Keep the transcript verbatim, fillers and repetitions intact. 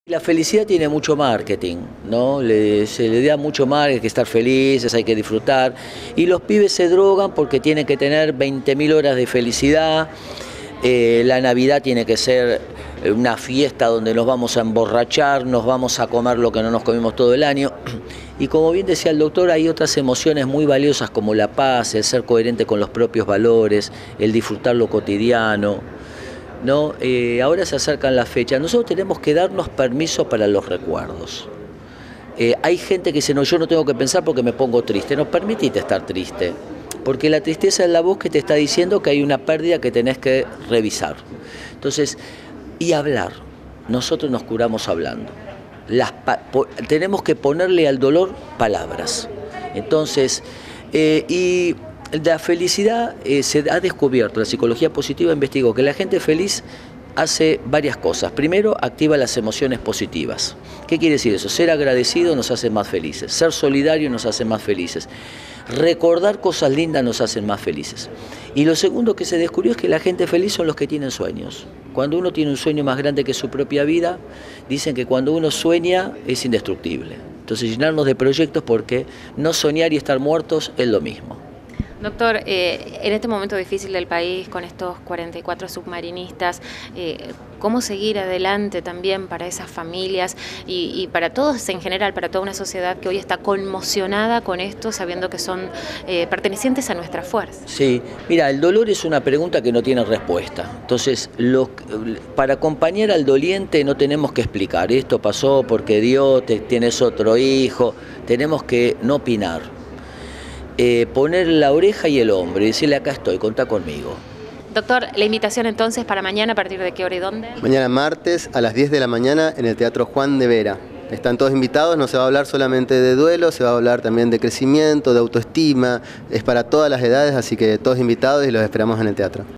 La felicidad tiene mucho marketing, ¿no? Le, se le da mucho marketing, hay que estar felices, hay que disfrutar. Y los pibes se drogan porque tienen que tener veinte mil horas de felicidad. Eh, la Navidad tiene que ser una fiesta donde nos vamos a emborrachar, nos vamos a comer lo que no nos comimos todo el año. Y como bien decía el doctor, hay otras emociones muy valiosas como la paz, el ser coherente con los propios valores, el disfrutar lo cotidiano. ¿No? Eh, ahora se acercan las fechas, nosotros tenemos que darnos permiso para los recuerdos. Eh, hay gente que dice, no, yo no tengo que pensar porque me pongo triste. No, permitite estar triste, porque la tristeza es la voz que te está diciendo que hay una pérdida que tenés que revisar. Entonces, y hablar, nosotros nos curamos hablando. Las tenemos que ponerle al dolor palabras. Entonces, eh, y... La felicidad eh, se ha descubierto, la psicología positiva investigó que la gente feliz hace varias cosas. Primero, activa las emociones positivas. ¿Qué quiere decir eso? Ser agradecido nos hace más felices, ser solidario nos hace más felices, recordar cosas lindas nos hace más felices. Y lo segundo que se descubrió es que la gente feliz son los que tienen sueños. Cuando uno tiene un sueño más grande que su propia vida, dicen que cuando uno sueña es indestructible. Entonces llenarnos de proyectos porque no soñar y estar muertos es lo mismo. Doctor, eh, en este momento difícil del país, con estos cuarenta y cuatro submarinistas, eh, ¿cómo seguir adelante también para esas familias y, y para todos en general, para toda una sociedad que hoy está conmocionada con esto, sabiendo que son eh, pertenecientes a nuestra fuerza? Sí, mira, el dolor es una pregunta que no tiene respuesta. Entonces, lo, para acompañar al doliente no tenemos que explicar, esto pasó porque Dios, te, tienes otro hijo, tenemos que no opinar. Eh, poner la oreja y el hombro y decirle acá estoy, contá conmigo. Doctor, la invitación entonces para mañana, ¿a partir de qué hora y dónde? Mañana martes a las diez de la mañana en el Teatro Juan de Vera. Están todos invitados, no se va a hablar solamente de duelo, se va a hablar también de crecimiento, de autoestima, es para todas las edades, así que todos invitados y los esperamos en el teatro.